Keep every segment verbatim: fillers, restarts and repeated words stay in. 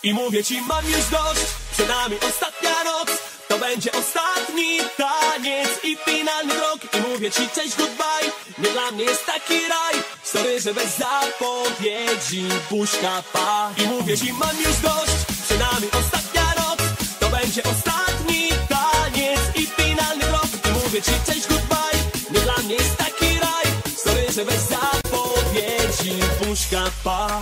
I mówię ci, mam już dość, przed nami ostatnia noc. To będzie ostatni taniec i finalny krok. I mówię ci, cześć, goodbye, nie dla mnie jest taki raj. Sorry, że bez zapowiedzi, buźka, pa. I mówię ci, mam już dość, przed nami ostatnia noc. To będzie ostatni taniec i finalny krok. I mówię ci, cześć, goodbye, nie dla mnie jest taki raj. Sorry, że bez zapowiedzi, buźka, pa.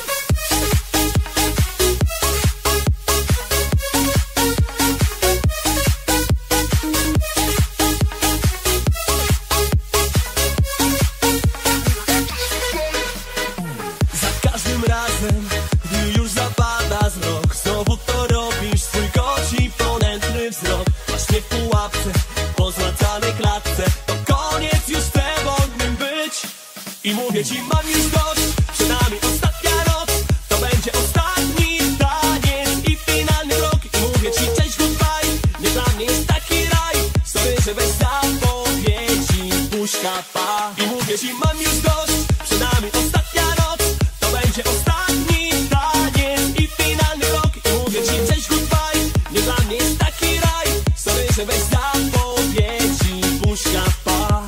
Gdy już zapada zmrok, znowu to robisz, swój koci ponętny wzrok. Właśnie w pułapce, po złacanej klatce. To koniec, już chcę wolnym być. I mówię ci, mam już dość, przed nami ostatnia noc. To będzie ostatni taniec i finalny krok. I mówię ci, cześć, goodbye, nie dla mnie jest taki raj. Sorry, że bez zapowiedzi, buźka, pa. I mówię ci, mam już dość, przed nami ostatnia noc. To będzie ostatni że bez zapowiedzi, buźka, pa.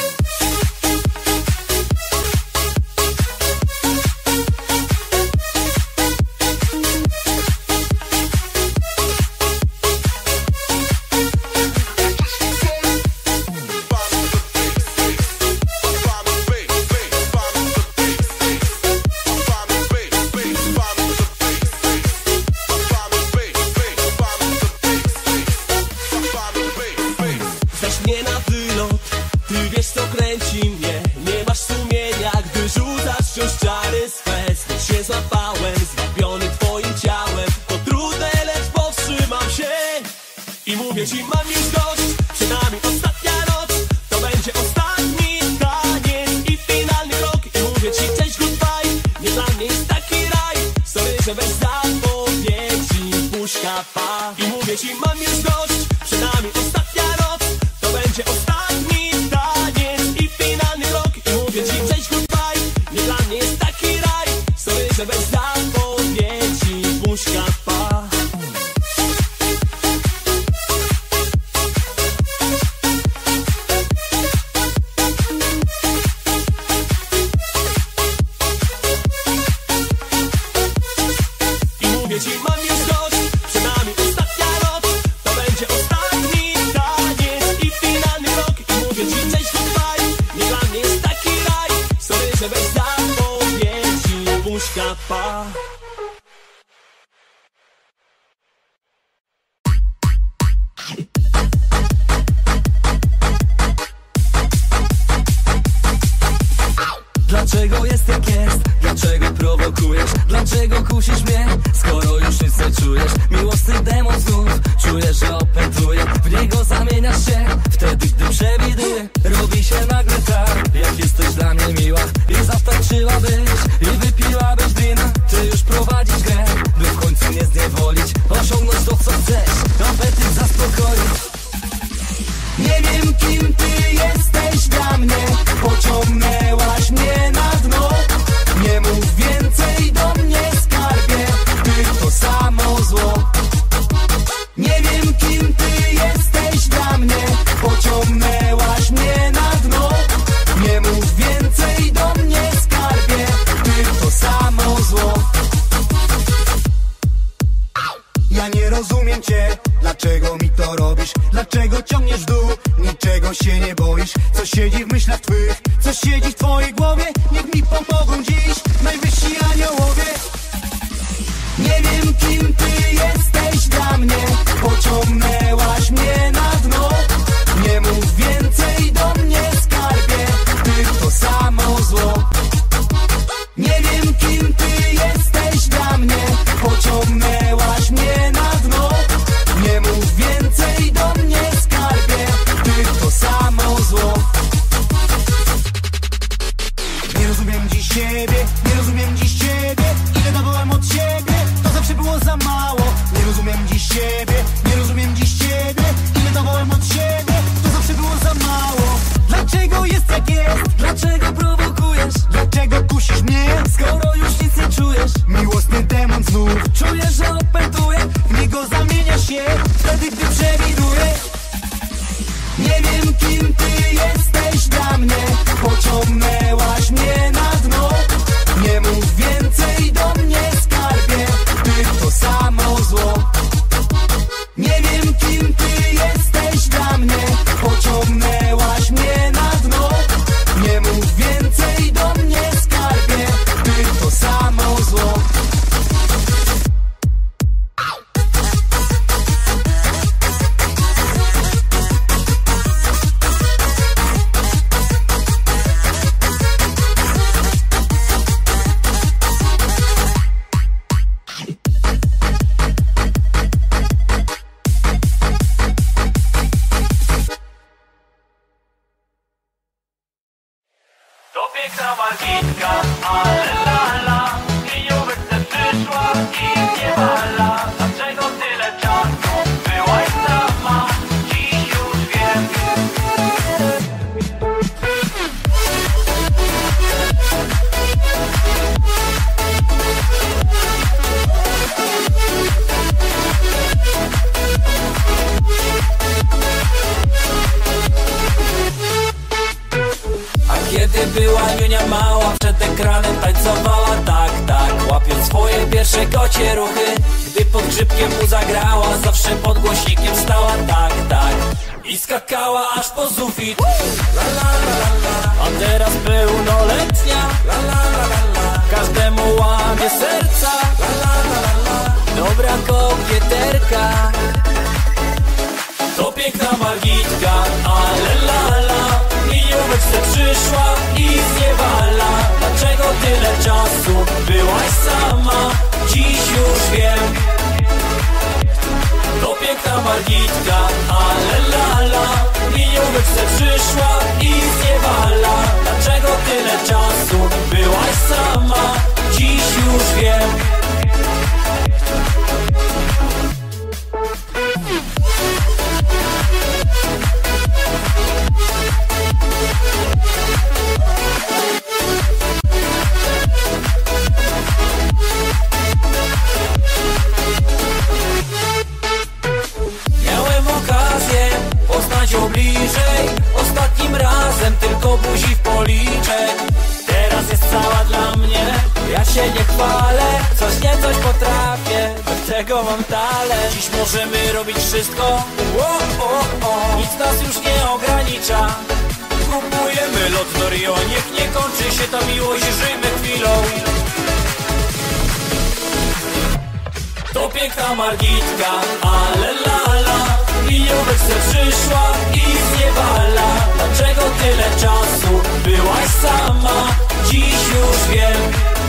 Nie na wylot, ty wiesz co kręci mnie. Nie masz sumienia, gdy rzucasz wciąż czary swe. Znów się złapałem, zwabiony twoim ciałem. To trudne, lecz powstrzymam się. I mówię ci, mam już dość, przed nami ostatnia noc. To będzie ostatni taniec i finalny krok. I mówię ci, cześć, goodbye, nie dla mnie jest taki raj. Sorry, że bez zapowiedzi, buźka, pa. I mówię ci, mam już dość, przed nami ostatnia noc. To będzie ostatni taniec i finalny krok. I mówię ci, cześć, goodbye, nie dla mnie jest taki raj. Sorry, że bez zapowiedzi, buźka, pa. I mówię ci, mam już dość, przed nami ostatnia noc. To będzie ostatni taniec i finalny krok. I mówię ci, cześć, goodbye, nie dla mnie jest taki raj. Sorry, że bez zapowiedzi, buźka, pa. Dlaczego jest jak jest? Dlaczego prowokujesz? Dlaczego kusisz mnie? Skoro już nic nie czujesz. Miłosny demon znów czujesz, że opętuje. W niego zamieniasz się wtedy, gdy przewiduje. Robi się nagle tak, jak jesteś dla mnie miła. I zatańczyłabyś, i wypiłabyś drina. Ty już prowadzisz grę, by w końcu nie zniewolić. Osiągnąć to, co chcesz, apetyt zaspokoić. Nie wiem, kim ty jesteś dla mnie. Pociągnęłaś mnie na dno. Nie mów więcej do mnie, skarbie, ty to samo zło. Nie wiem, kim ty jesteś dla mnie. Pociągnęłaś mnie na dno. Nie mów więcej do mnie, skarbie, ty to samo zło. Ja nie rozumiem cię, dlaczego mi to robisz? Dlaczego ciągniesz w dół? Niczego się nie boisz? Co siedzi w myślach twych? Co siedzi w twojej głowie? Niech mi pomogą dziś najwyżsi aniołowie. Nie wiem, kim ty jesteś dla mnie. Pociągnęłaś mnie na dno. Nie mów więcej do mnie, skarbie, ty to samo zło. Nie wiem, kim ty jesteś dla mnie. Pociągnęłaś mnie na dno. Nie mów więcej do mnie, skarbie, ty to samo zło. Nie rozumiem dziś siebie, nie rozumiem dziś ciebie. Ile dawałem od siebie, to zawsze było za mało. Margitka, ale lala, kijóweczce przyszła i nie wala. Dlaczego tyle czasu byłaś sama? Dziś już wiem. Kiedy była Niunia mała, przed ekranem tańcowała tak, tak, łapiąc swoje pierwsze kocie ruchy. Gdy pod grzybkiem mu zagrała, zawsze pod głośnikiem stała tak, tak i skakała aż po sufit. La, la, la, la, la. A teraz pełnoletnia, la, la, la, la, la. Każdemu łamie serca, la, la, la, la, la. Dobra kokieterka. To piękna Margitka, ale lala, mijóweczce przyszła i zniewala. Dlaczego tyle czasu byłaś sama? Dziś już wiem. To piękna Margitka, ale lala, mijóweczce przyszła i zniewala. Dlaczego tyle czasu byłaś sama? Dziś już wiem. Bliżej, ostatnim razem tylko buzi w policzek. Teraz jest cała dla mnie, ja się nie chwalę. Coś nie coś potrafię, do tego mam talent. Dziś możemy robić wszystko, o, o, o. Nic nas już nie ogranicza. Kupujemy lot do Rio, niech nie kończy się ta miłość, żyjmy chwilą. To piękna Margitka, ale lala, mijóweczce przyszła i zniewala. Dlaczego tyle czasu byłaś sama? Dziś już wiem.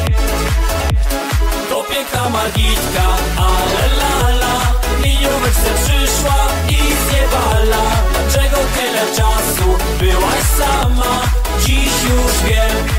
To piękna Margitka, ale lala, mijóweczce przyszła i zniewala. Dlaczego tyle czasu byłaś sama? Dziś już wiem.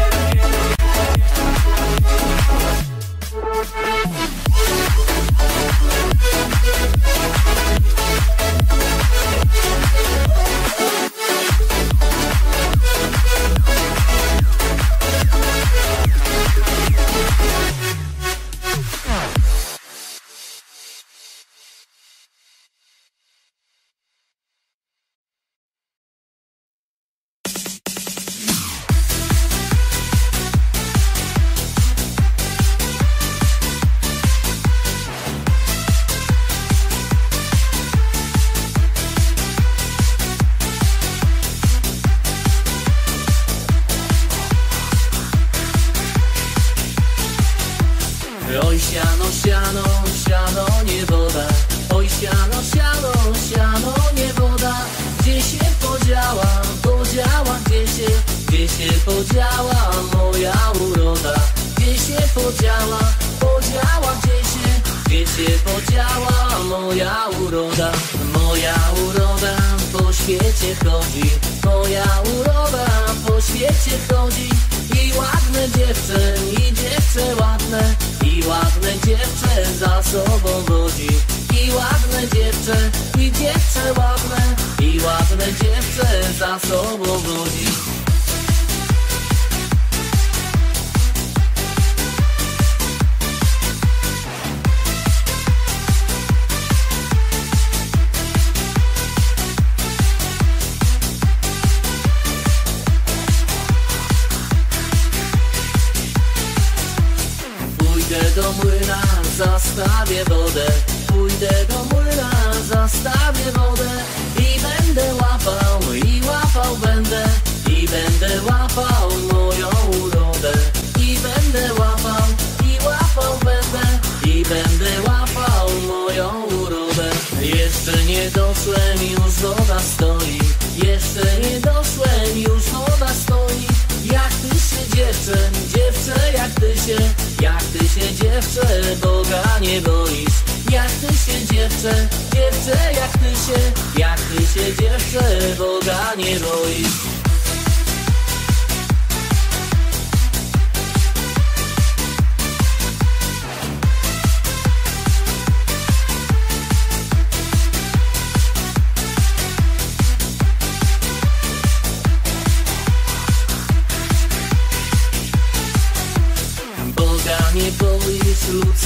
Oj siano, siano, siano, nie woda. Oj siano, siano, siano, nie woda. Gdzie się podziała, podziała, gdzie się, gdzie się podziała moja uroda? Gdzie się podziała, podziała, gdzie się, gdzie się podziała moja uroda? Moja uroda po świecie chodzi, moja uroda po świecie chodzi. I ładne dziewczę, i dziewczę ładne, i ładne dziewczę za sobą wodzi. I ładne dziewczę, i dziewczę ładne, i ładne dziewczę za sobą wodzi. Pójdę do młyna, zastawię wodę. Pójdę do młyna, zastawię wodę. I będę łapał, i łapał będę. I będę łapał moją urodę. I będę łapał, i łapał będę. I będę łapał moją urodę. Jeszcze nie doszłem, już woda stoi. Jeszcze nie doszłem, już woda stoi. Jak ty się dziewczę, dziewczę jak ty się, jak ty się dziewczę, Boga nie boisz. Jak ty się dziewczę, dziewczę jak ty się, jak ty się dziewczę, Boga nie boisz.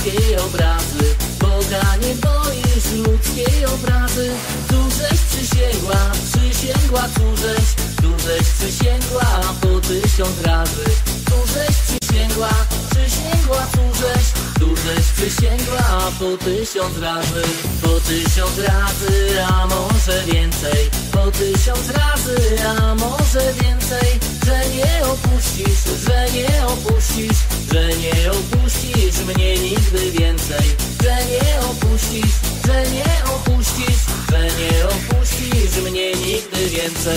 ludzkiej obrazy. Boga nie boisz ludzkiej obrazy. Tu żeś przysięgła, przysięgła tu żeś, tu żeś przysięgła po tysiąc razy. Tu żeś przysięgła, przysięgła tu żeś, tu żeś przysięgła po tysiąc razy. Po tysiąc razy, a może więcej. Po tysiąc razy, a może więcej. Że nie opuścisz, że nie opuścisz, że nie opuścisz mnie nigdy więcej. Że nie opuścisz, że nie opuścisz, że nie opuścisz mnie nigdy więcej.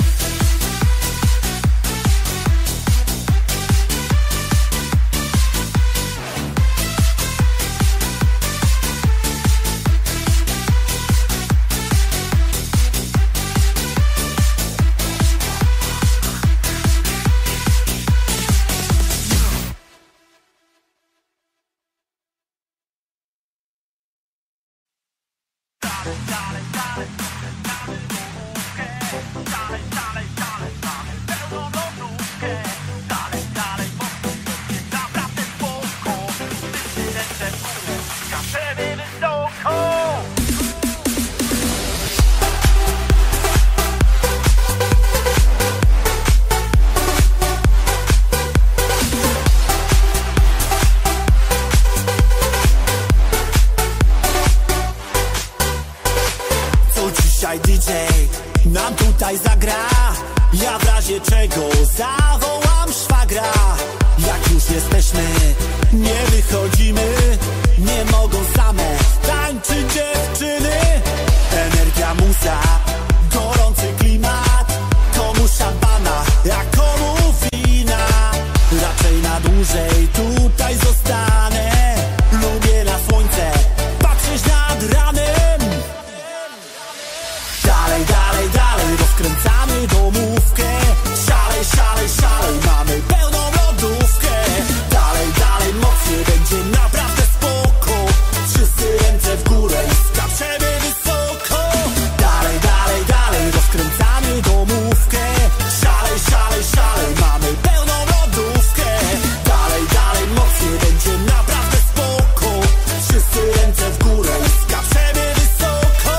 D J nam tutaj zagra. Ja w razie czego zawołam szwagra. Jak już jesteśmy, nie wychodzimy. Nie mogą same tańczyć dziewczyny. Energia, muza, gorący klimat. Komu szampana, a komu wina. Raczej na dłużej tutaj zostanę. Lubię na słońce patrzeć nad ranem. Dalej, dalej, dalej, rozkręcamy domówkę. Szalej, szalej, szalej, mamy pełną lodówkę. Dalej, dalej, mocniej, będzie naprawdę spoko. Wszyscy ręce w górę i skaczemy wysoko. Dalej, dalej, dalej, rozkręcamy domówkę. Szalej, szalej, szalej, mamy pełną lodówkę. Dalej, dalej, mocniej, będzie naprawdę spoko. Wszyscy ręce w górę i skaczemy wysoko.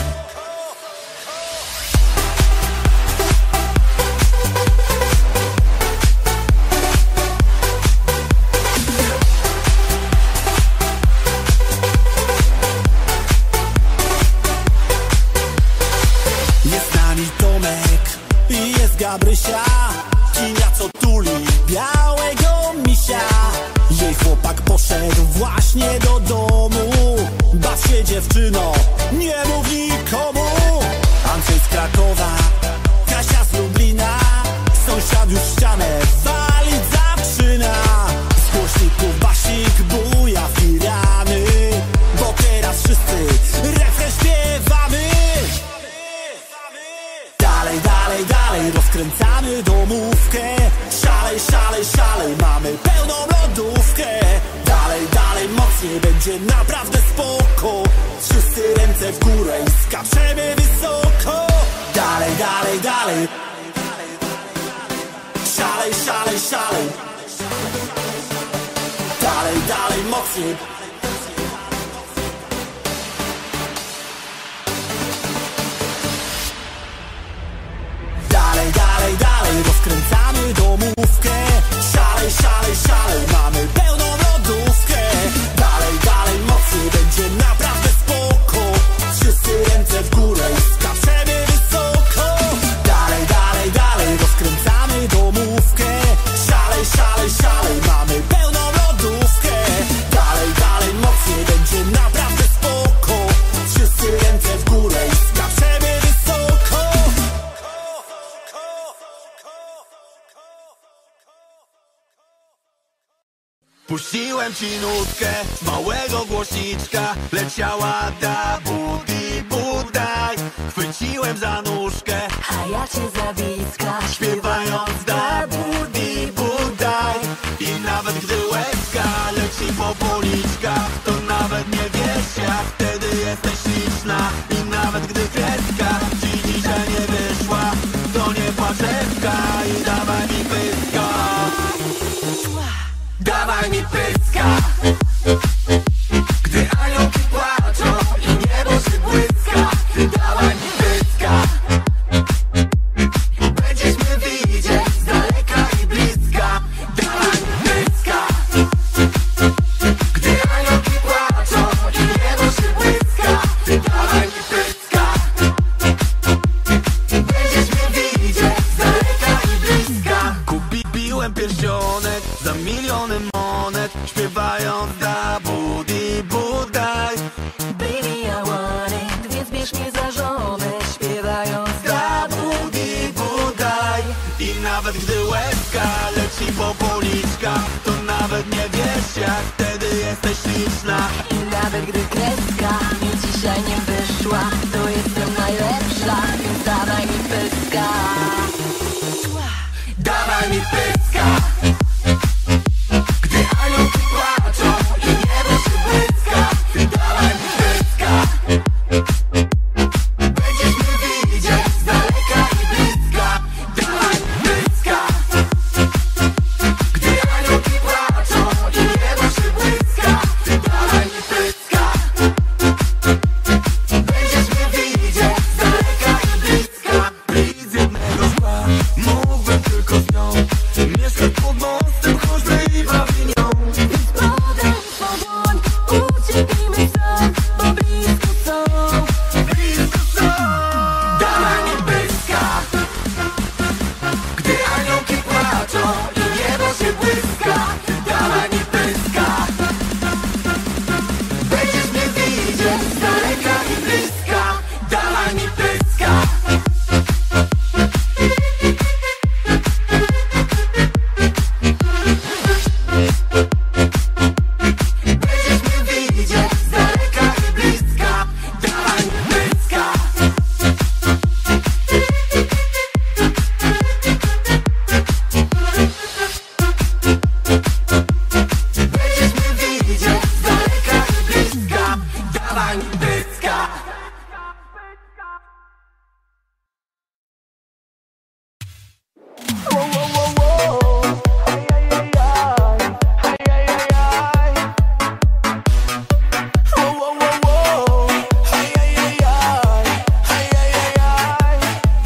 Gabrysia, kinia co tuli białego misia. Jej chłopak poszedł właśnie do domu. Baw się dziewczyno, nie mów nikomu. Andrzej z Krakowa, Kasia z Lublina. Sąsiad już ścianę walić zaczyna. Z głośników basik buja firany. Bo teraz wszyscy refren śpiewamy. Dalej, dalej, dalej, rozkręcamy domówkę. Szalej, szalej, szalej, mamy pełną lodówkę. Dalej, dalej, mocniej, będzie naprawdę spoko. Wszyscy ręce w górę i skaczemy wysoko. Dalej, dalej, dalej. Szalej, szalej, szalej. Dalej, dalej, mocniej. Dalej, dalej, dalej, rozkręcamy domówkę. Szalej, szalej, szalej, mamy pełną lodówkę. Dalej, dalej, mocniej, będzie naprawdę spoko. Wszyscy ręce w górę i skaczemy wysoko. Dalej, dalej, dalej, rozkręcamy domówkę. Szalej, szalej, szalej, mamy pełną lodówkę. Dalej, dalej, mocniej, będzie naprawdę spoko. Wszyscy ręce w górę i skaczemy wysoko. Puściłem ci nutkę z małego głośniczka. Leciała da budi budaj. Chwyciłem za nóżkę, a ja cię za wiska, śpiewając da budi budaj. I nawet gdy łezka leci po policzkach, to nawet nie wiesz jak wtedy jesteś śliczna. I nawet gdy kreska ci dzisiaj nie wyszła, to nie płaczewka. I dawaj mi pyska, dawaj mi pyska. Uliczka leci po policzkach, to nawet nie wiesz jak wtedy jesteś śliczna. I nawet gdy kreska mi dzisiaj nie wyszła, to jestem najlepsza, więc dawaj mi pyska. Dawaj mi pyska. Gdy aniołki płaczą i niebo się błyska, ty dawaj mi pyska. Będziesz mnie widzieć z daleka i bliska. Dawaj mi pyska. Gdy aniołki płaczą i niebo się błyska, ty dawaj mi pyska. Będziesz mnie widzieć z daleka i bliska. Please, jednego zła mógłbym tylko z nią mieszkać pod mostem, choćby i bawinią. Więc podaj powoń, ucieknijmy stąd, bo blisko są. Blisko są. Dawaj mi pyska. Gdy aniołki płaczą i niebo się błyska, dawaj mi pyska. Będziesz mnie widzieć z daleka i bliska. Dawaj mi pyska. Będziesz mnie widzieć z daleka i bliska. Dawaj mi pyska. Będziesz mnie widzieć z daleka i bliska. Dawaj mi pyska. Wow, wow, wow, wow. Ajajajaj. Ajajajaj. Wow, wow, wow, wow. Ajajajaj. Ajajajaj.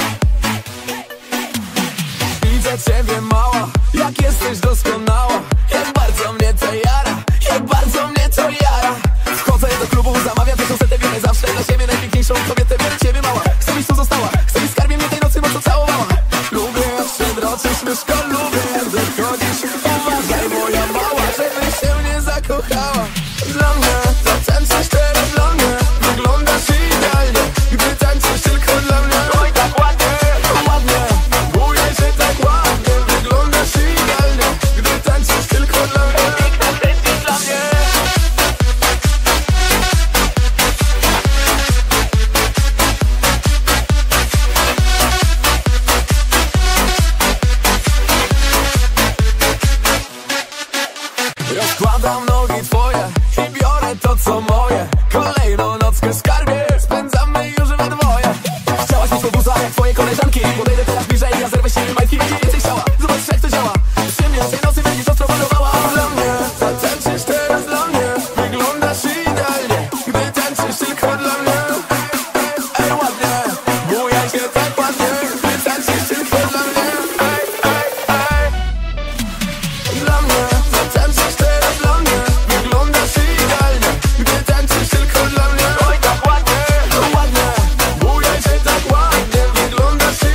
Widzę ciebie mała, jak jesteś doskonała. Jak bardzo mnie to jara, jak bardzo mnie to jara. Wchodzę do klubu, zamawiam tę koncertę, biorę zawsze dla siebie najpiękniejszą kobietę. Biorę ciebie mała, chcę byś tu została, chcę byś skarbie mnie tej nocy mocno całowała. Lubię jak się droczysz, myszko, lubię jak wychodzisz. Uważaj moja mała, żebyś się nie zakochała. Dla mnie zatańczysz teraz dla mnie, wyglądasz idealnie, gdy tańczysz tylko dla mnie. Oj, tak ładnie, ładnie, bujaj się tak ładnie, wyglądasz idealnie, gdy tańczysz tylko dla mnie. Piękna jesteś dla mnie. Rozkładam nogi twoje i biorę to co moje. Kolejną nockę skarbie spędzamy już we dwoje. Chciałaś mieć pobuza jak twoje koleżanki. Podejdę teraz bliżej, ja zerwę się majtki. Będzie więcej chciała, zobacz jak to działa. Przy mnie tej nocy będziesz ostro panowała. Dla mnie zatańczysz teraz dla mnie, wyglądasz idealnie, gdy tańczysz tylko dla mnie. Ej, ładnie, bujaj się tak ładnie, gdy tańczysz tylko dla mnie. Ej, ej, ej. Dla mnie zatańczysz teraz dla mnie, wyglądasz idealnie, gdy tańczysz tylko dla mnie. Oj, tak ładnie, ładnie, bujaj się tak ładnie, wyglądasz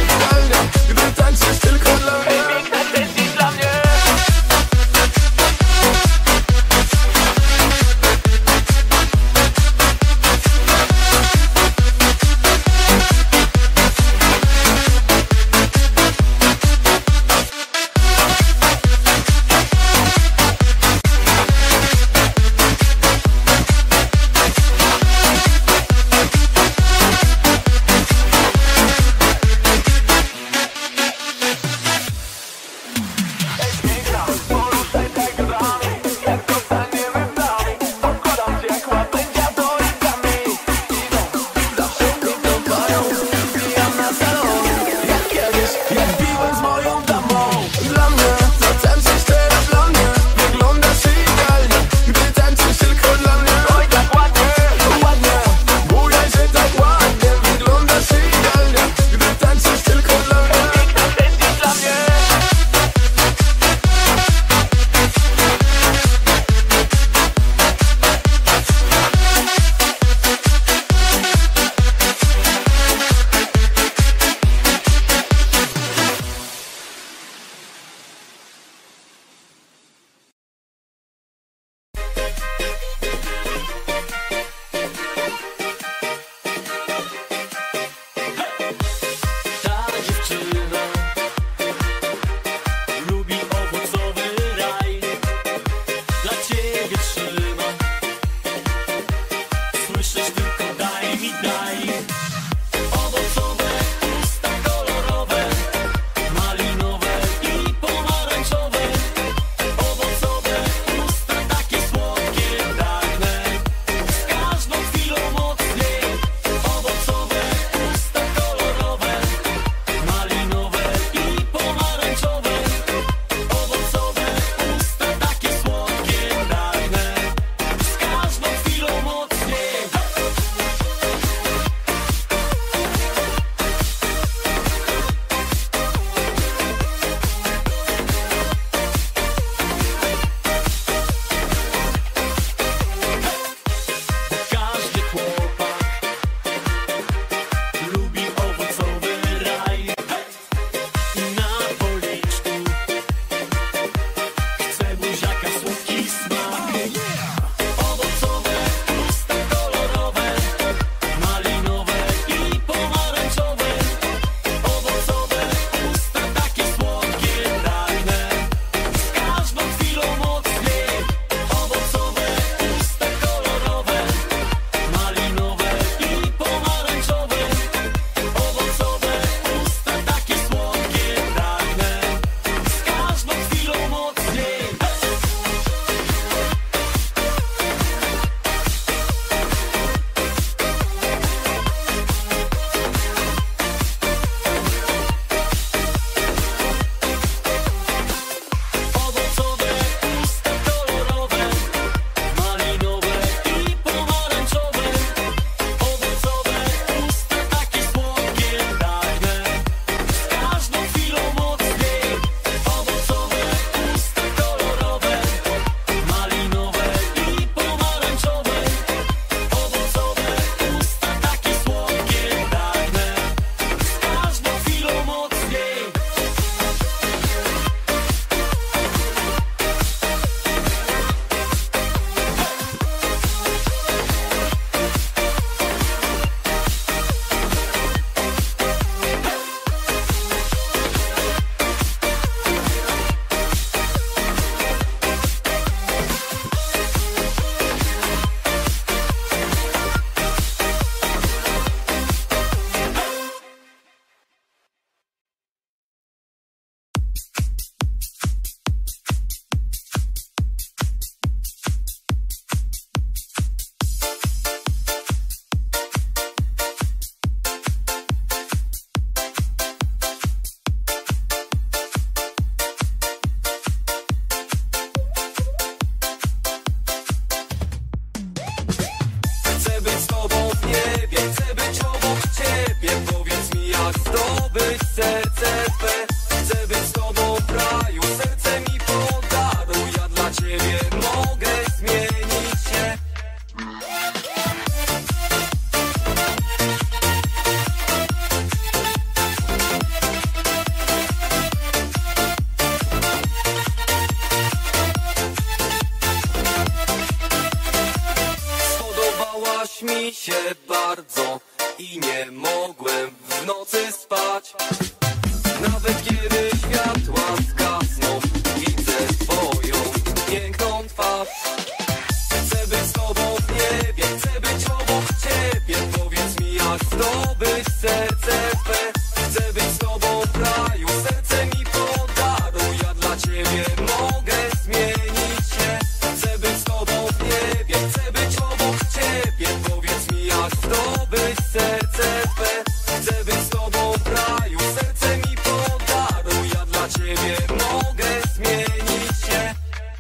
spać. Nawet kiedy światła zgasną, widzę twoją piękną twarz. Chcę być z tobą w niebie, chcę być obok ciebie. Powiedz mi, jak zdobyć serce twe. Chcę być z tobą w raju, serce mi podaruj. Ja dla ciebie mogę zmienić się. Chcę być z tobą w niebie, chcę być obok ciebie. Powiedz mi, jak zdobyć serce twe. Chcę być z tobą w raju, serce mi podaruj. Ja dla ciebie mogę zmienić się.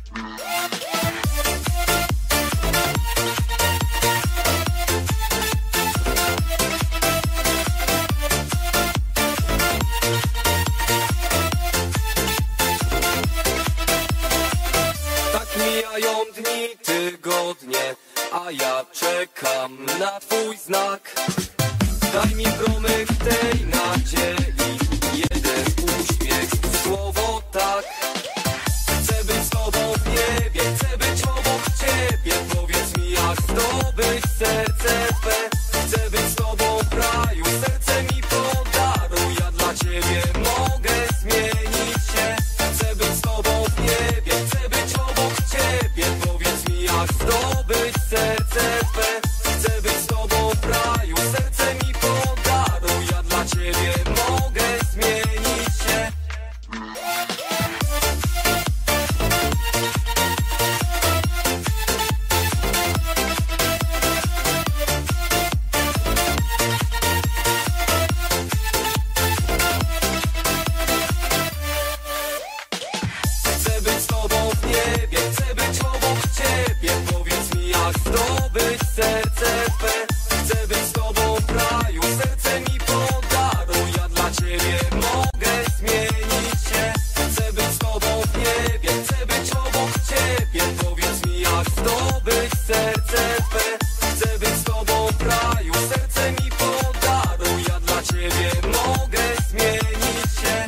Tak mijają dni, tygodnie, a ja czekam na twój znak. Daj mi promyk tej nadziei, jeden uśmiech, słowo tak. Chcę być z tobą w niebie, chcę być obok ciebie. Powiedz mi, jak zdobyć serce twe. Chcę być z tobą w raju, serce mi podaruj. Ja dla ciebie mogę zmienić się. Chcę być z tobą w niebie, chcę być obok ciebie. Powiedz mi, jak zdobyć serce twe. Chcę być z tobą w raju, serce mi podaruj. Ja dla ciebie mogę zmienić się. Chcę być z tobą w niebie, chcę być obok ciebie. Powiedz mi, jak zdobyć serce twe. Chcę być z tobą w raju, serce mi podaruj. Ja dla ciebie mogę zmienić się. Chcę być z tobą w niebie, chcę być obok ciebie. Powiedz mi, jak zdobyć serce twe. Chcę być z tobą w raju, serce mi podaruj. Ja dla ciebie mogę zmienić się.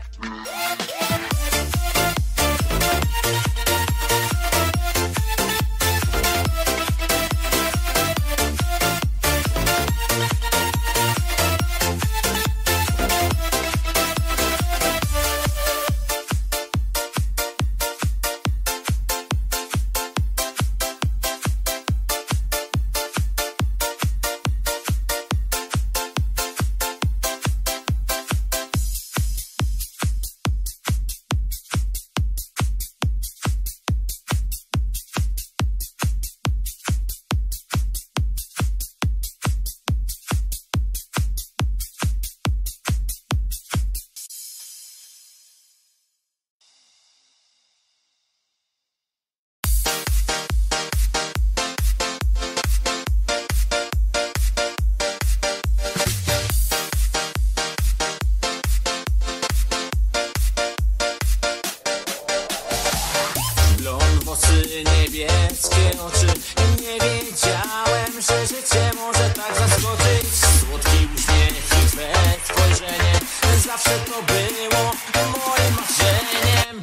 Blond, włosy, niebieskie oczy. Nie wiedziałem, że życie może tak zaskoczyć. Słodki uśmiech i twe spojrzenie zawsze to było moim marzeniem.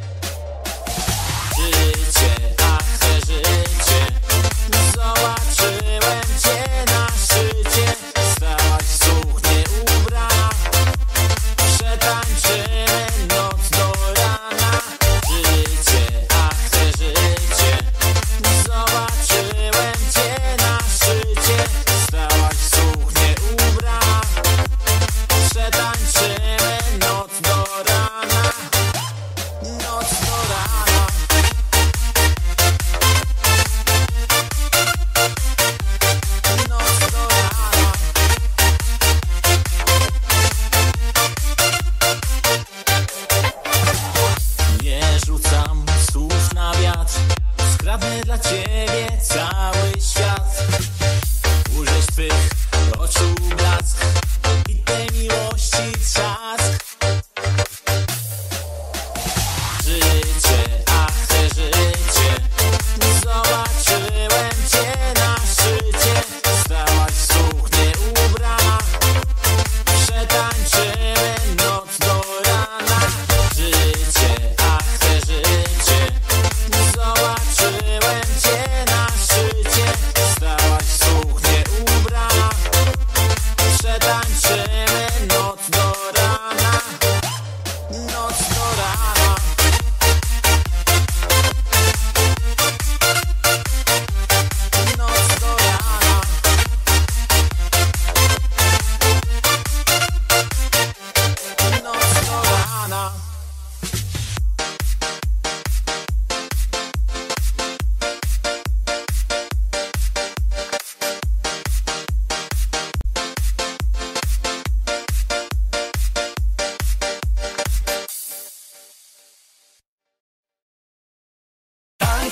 Życie, ach, te życie. Zobaczyłem cię na szczycie. Stałaś w suknię ubrana. Przetańczymy noc do rana. Życie, ach, te życie. Zobaczyłem cię na szczycie. Stałaś w suknię ubrana. Przetańczymy noc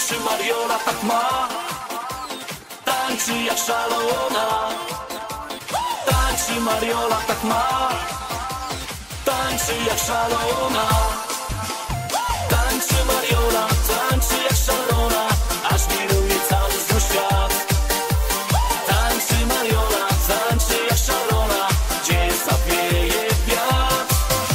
Tańczy Mariola, tak ma. Tańczy jak szalona. Tańczy Mariola, tak ma. Tańczy jak szalona. Tańczy Mariola, tańczy jak szalona, aż wiruje cały znów świat. Tańczy Mariola, tańczy jak szalona, gdzie zawieje wiatr.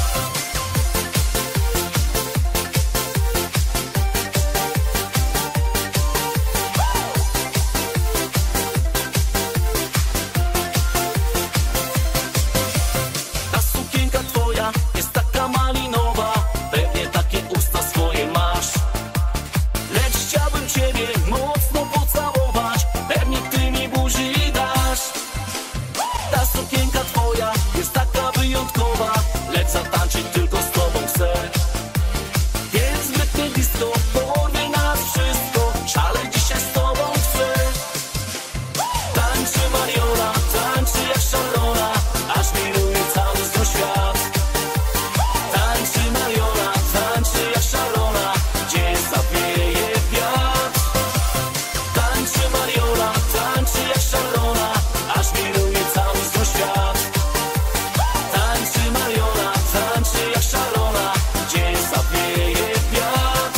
Ta sukienka twoja jest taka malinowa, pewnie takie usta swoje masz. Lecz chciałbym ciebie mocno pocałować, pewnie ty mi buzi dasz. Ta sukienka twoja jest taka wyjątkowa, lecz zatańczyć tylko z tobą chcę. Więc zbytnie disco, porwie nas wszystko, szalej dzisiaj z tobą chcę. Tańczy Mariola, tańczy jak szalona, aż wiruje cały znów świat. Tańczy Mariola, tańczy jak szalona, gdzie zawieje wiatr. Tańczy Mariola, tańczy jak szalona, aż wiruje cały znów świat. Tańczy Mariola, tańczy jak szalona, gdzie zawieje wiatr.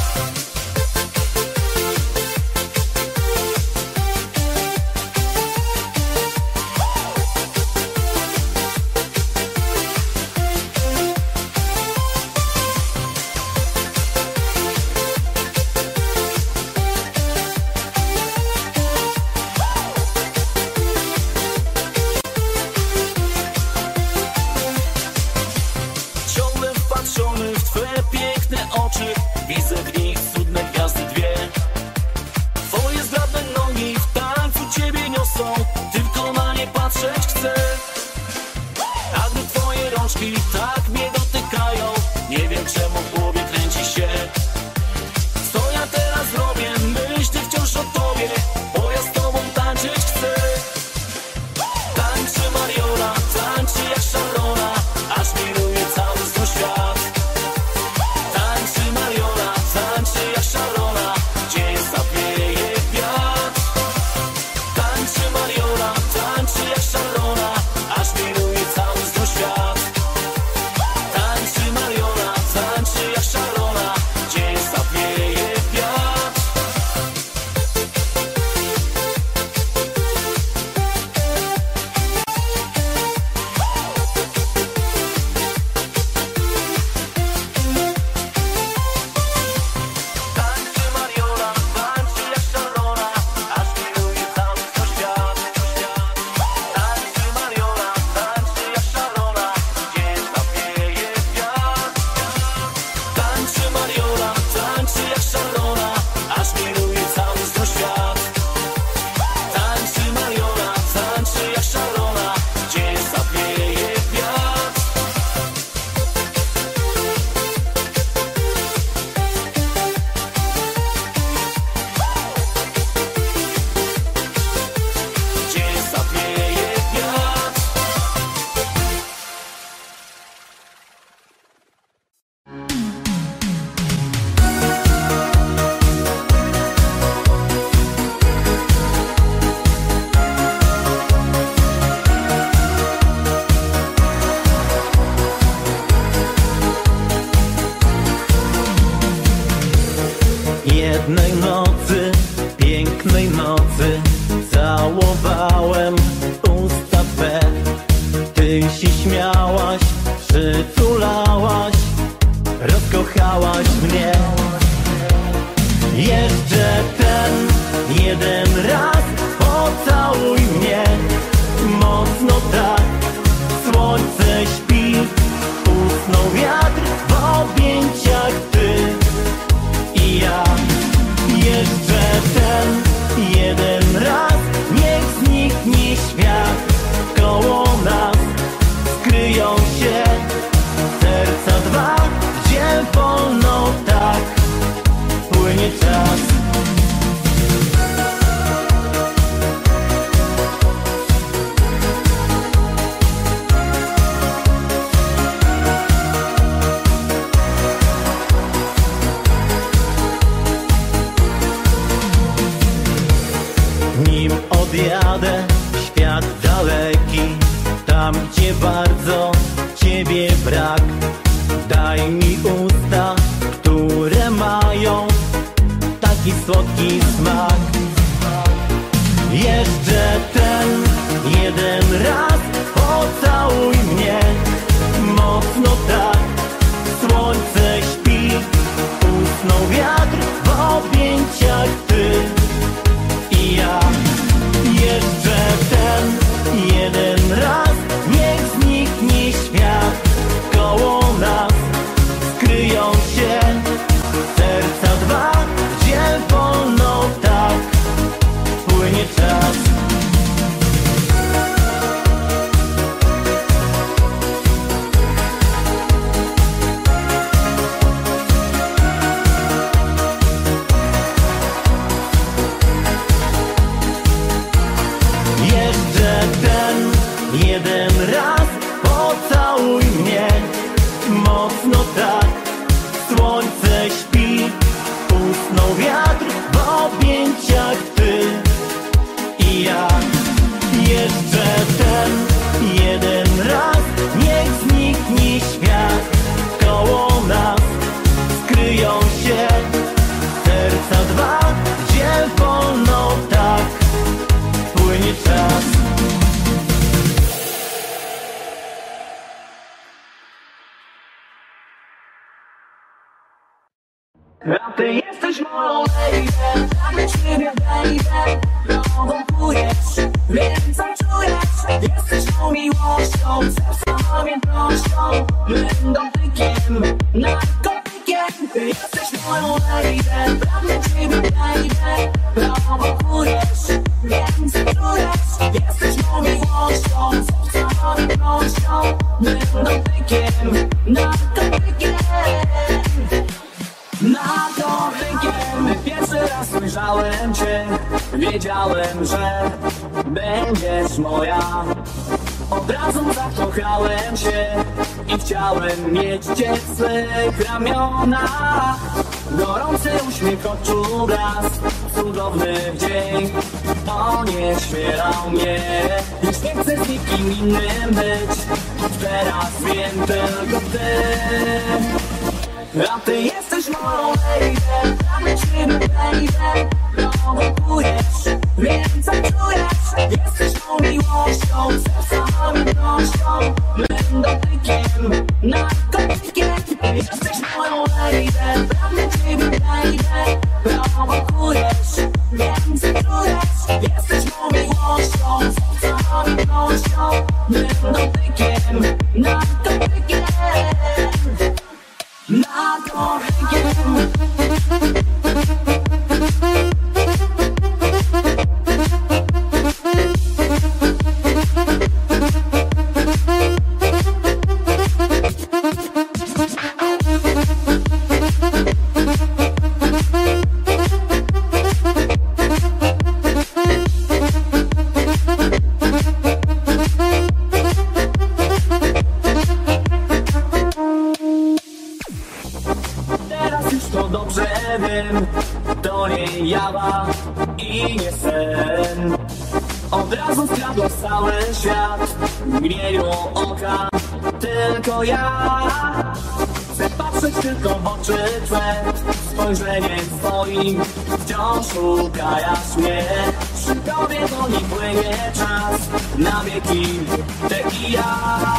Ciągle wpatrzony w twoje piękne oczy, widzę w nich cudne gwiazdy dwie. Twoje zgrabne nogi w tańcu ciebie niosą, tylko na nie patrzeć chcę. A gdy twoje rączki tak mnie dotykają, nie wiem czemu w głowie kręci się. Co ja teraz robię? Myślę wciąż o tobie, bo ja z tobą tańczyć chcę. Tańczy Mariola, tańczy jak szalona, aż wiruje cały znów świat. Tańczy Mariola, tańczy jak szalona, gdzie zawieje wiatr. Tańczy Mariola, tańczy jak szalona, aż wiruje cały znów świat. Tańczy Mariola, tańczy jak szalona, gdzie zawieje wiatr. Tańczy Mariola, tańczy jak szalona, aż wiruje cały znów świat. Tańczy Mariola, tańczy jak szalona, gdzie zawieje wiatr. Tańczy Mariola, tańczy jak szalona, aż wiruje cały znów świat. Tańczy Mariola, tańczy jak szalona, gdzie zawieje wiatr. Gdzie zawieje wiatr. Jednej nocy, pięknej nocy, całowałem usta twe. Ty się śmiałaś, przytulałaś, rozkochałaś mnie. Jeszcze ten jeden raz pocałuj mnie, mocno tak. Słońce śpi, usnął wiatr w objęciach ty i ja. Jeszcze ten jeden raz, niech zniknie świat. Koło nas skryją się serca dwa, gdzie wolno tak płynie czas. ciebie brak. Daj mi usta, które mają taki słodki smak. Jeszcze ten jeden raz pocałuj mnie mocno tak. Słońce śpi, usnął wiatr w objęciach ty i ja. Jeszcze ten jeden raz, niech zniknie świat. Koło nas skryją się serca dwa, gdzie wolno tak płynie czas. Jeszcze ten jeden raz pocałuj mnie mocno tak. Słońce śpi, usnął wiatr w objęciach ty i ja. Jeszcze ten jeden raz, niech zniknie świat. Koło nas skryją się serca dwa, gdzie wolno tak płynie czas. A ty jesteś moją lady, pragnę ciebie baby. Prowokujesz, wiem co czujesz. Jesteś moją miłością, serca pamiętnością. Mym dotykiem, narkotykiem. Ty jesteś moją lady, pragnę ciebie baby. Prowokujesz, wiem co czujesz. Jesteś moją miłością, serca pamiętnością. Mym dotykiem, narkotykiem. Narkotykiem. Pierwszy raz ujrzałem cię, wiedziałem, że będziesz moja. Od razu zakochałem się i chciałem mieć cię w swych ramionach. Gorący uśmiech oczu blask, cudowny dzień, on nie świerał mnie. Już nie chcę z nikim innym być, teraz wiem tylko ty. A ty jesteś moją lady, pragnę ciebie baby. Prowokujesz, wiem co czujesz. Jesteś moją miłością, serca pamiętnością. Mym dotykiem, narkotykiem. Ty jesteś moją lady, pragnę ciebie baby. Prowokujesz, wiem co czujesz. Jesteś moją miłością, serca pamiętnością. Mym dotykiem, narkotykiem. Narkotykiem. To nie jawa i nie sen. Od razu skradła cały świat w mgnieniu oka. Tylko ja chcę patrzeć tylko w oczy twe. Spojrzeniem twoim wciąż ukajasz mnie. Przy tobie wolniej płynie czas na wieki, ty i ja.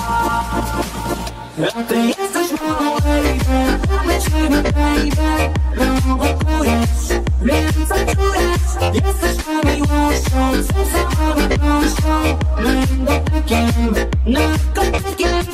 A ty jesteś moją lady, pragnę ciebie baby. Prowokujesz, wiem co czujesz. Jesteś moją miłością, serca pamiętnością. Mym dotykiem, narkotykiem.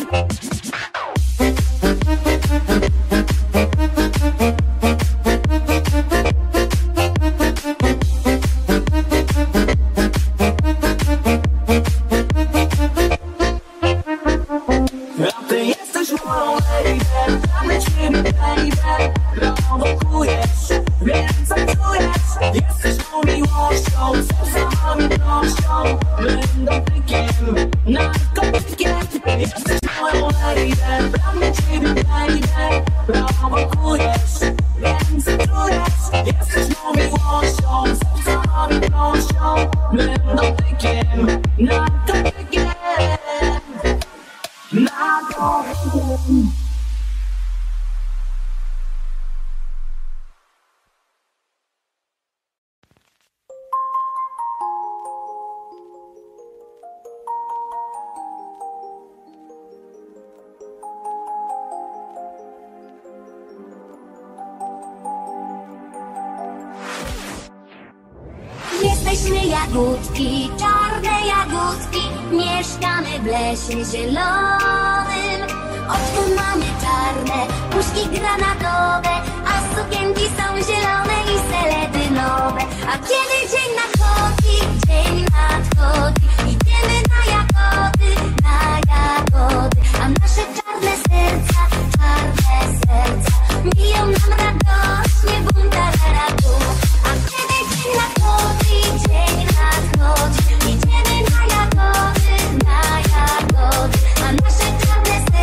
A ty jesteś moją lady, pragnę ciebie baby. Prowokujesz, wiem co czujesz. Jesteś moją miłością, serca pamiętnością. Mym dotykiem, narkotykiem. Ty jesteś moją lady, pragnę ciebie baby. Prowokujesz, wiem co czujesz. Jesteś moją miłością, serca pamiętnością. Mym dotykiem, narkotykiem. Narkotykiem. Jesteśmy jagódki, czarne jagódki, mieszkamy w lesie zielonym. Oczko mamy czarne, puszki granatowe, a sukienki są zielone i seledynowe. A kiedy dzień nadchodzi, dzień nadchodzi, idziemy na jagody, na jagody. A nasze czarne serca, czarne serca, biją nam radośnie bum tararatu. A kiedy dzień nadchodzi, dzień nadchodzi, idziemy na jagody, na jagody. A nasze czarne serca,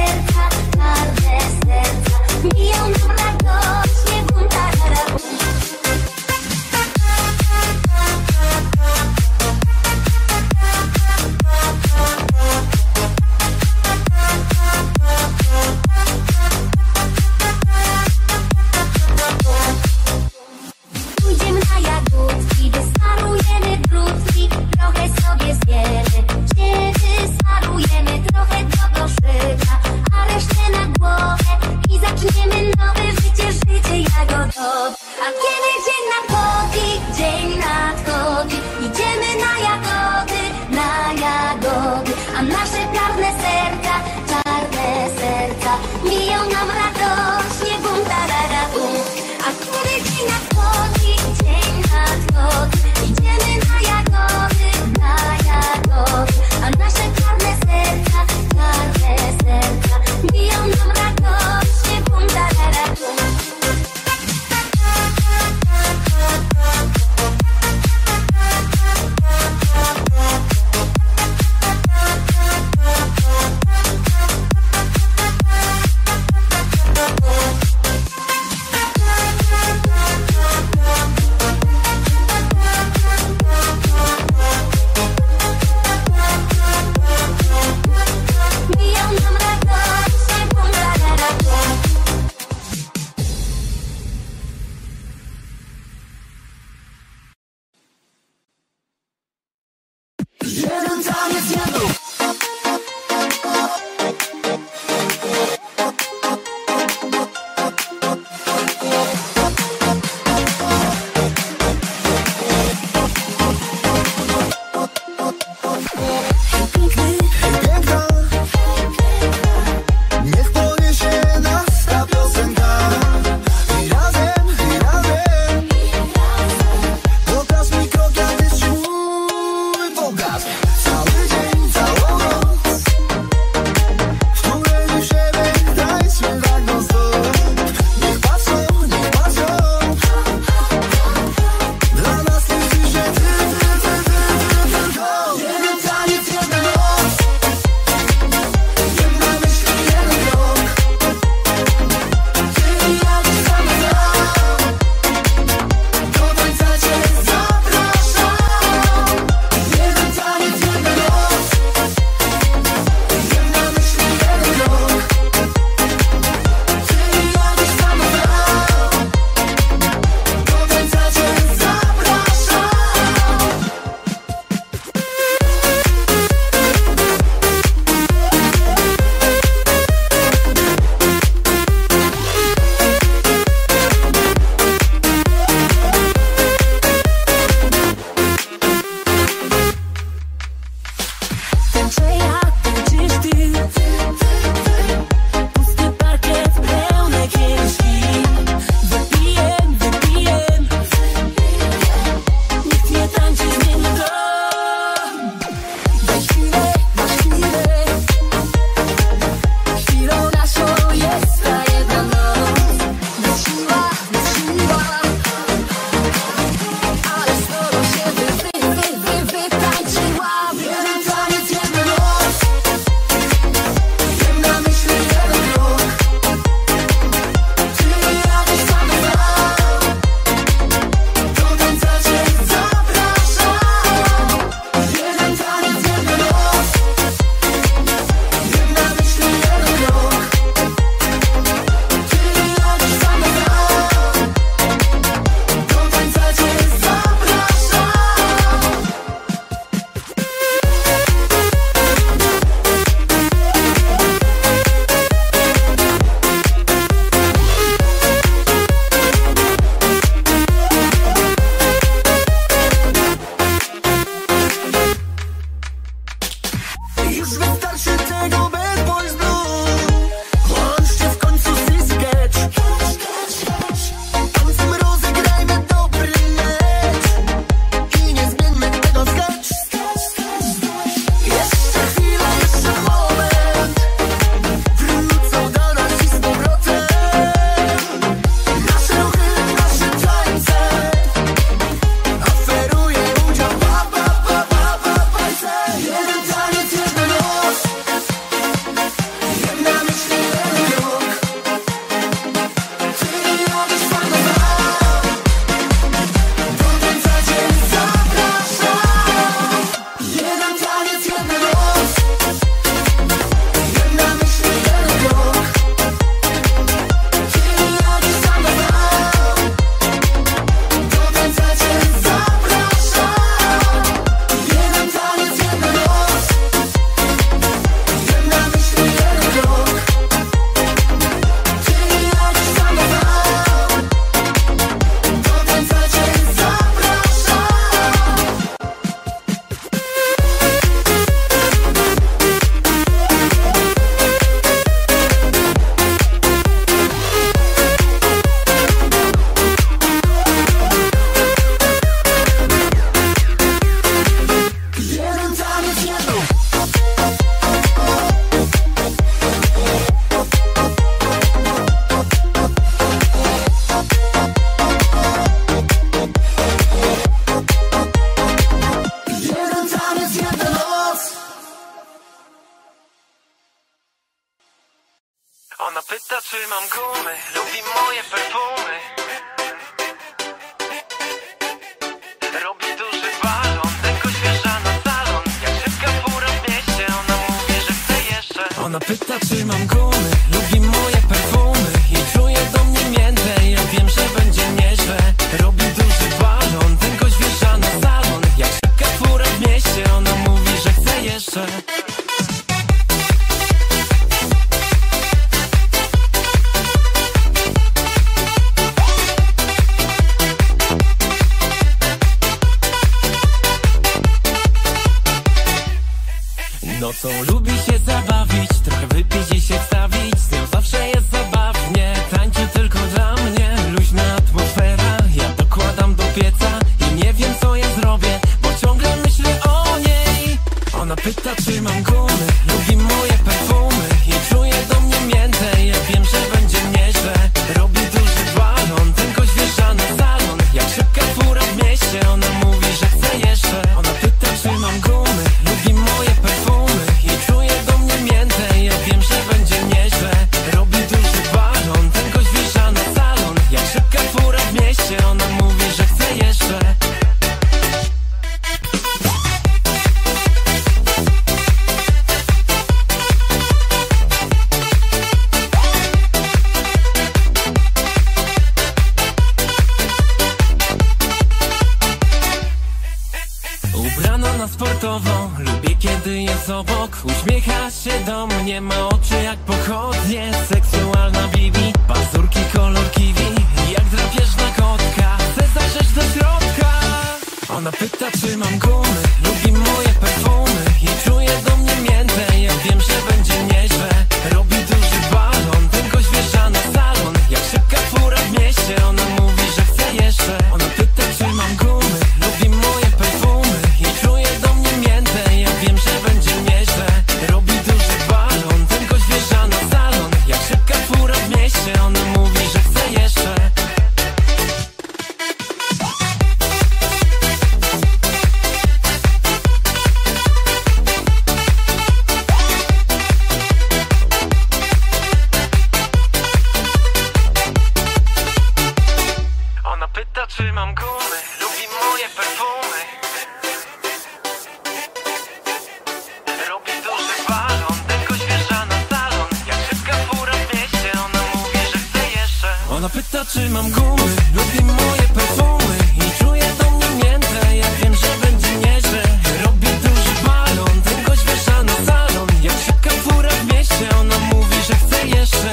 Ona pyta, czy mam gumy, lubi moje perfumy. Robi duży balon, tylko świeża na salon. Jak szybka fura w mieście, ona mówi, że chce jeszcze. Ona pyta, czy mam gumy, lubi moje perfumy i czuje do mnie miętę, ja wiem, że będzie nieźle. Robi duży balon, tylko świeża na salon. Jak szybka fura w mieście, ona mówi, że chce jeszcze. Nocą lubi się zabawić, trochę wypić i się wstawić. Z nią zawsze jest zabawnie, tańczy tylko dla mnie. Luźna atmosfera, ja dokładam do pieca i nie wiem, co ja zrobię, bo ciągle myślę o niej. Ona pyta, czy mam gumy, lubi moje perfumy i czuje do mnie miętę, ja wiem, że będzie nieźle. Robi duży balon, tylko świeża na salon. Jak szybka fura w mieście, ona mówi, że chce jeszcze. Ona pyta, czy mam gumy, lubi moje perfumy i czuje do mnie miętę, ja wiem, że będzie nieźle. Robi duży balon, tylko świeża na salon. Jak szybka fura w mieście, ona mówi, że chce jeszcze. Ubrana na sportowo, lubię kiedy jest obok. Uśmiecha się do mnie, ma oczy jak pochodnie. Seksualna bibi, pazurki kolor kiwi, jak drapieżna kotka, chce zajrzeć do środka. Ona pyta, czy mam gumy, lubi moje perfumy i czuje do mnie miętę, ja wiem, że będzie nieźle. Robi duży balon, tylko świeża na salon. Jak szybka fura w mieście, ona mówi, że chce jeszcze. Ona pyta, czy mam gumy, lubi moje perfumy i czuje do mnie miętę, ja wiem, że będzie nieźle. Robi duży balon, tylko świeża na salon. Jak szybka fura w mieście, ona mówi, że chce jeszcze. Ona pyta, czy mam gumy, lubi moje perfumy. Robi duży balon, tylko świeża na salon. Jak szybka fura w mieście, ona mówi, że chce jeszcze. Ona pyta, czy mam gumy, lubi moje perfumy i czuje do mnie miętę, ja wiem, że będzie nieźle. Robi duży balon, tylko świeża na salon. Jak szybka fura w mieście, ona mówi, że chce jeszcze.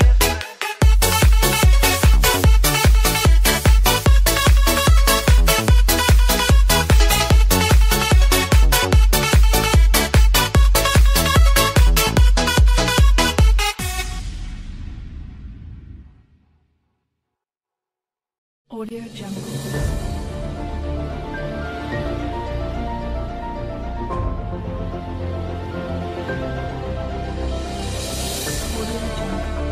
Audio Jungle. Audio Jungle.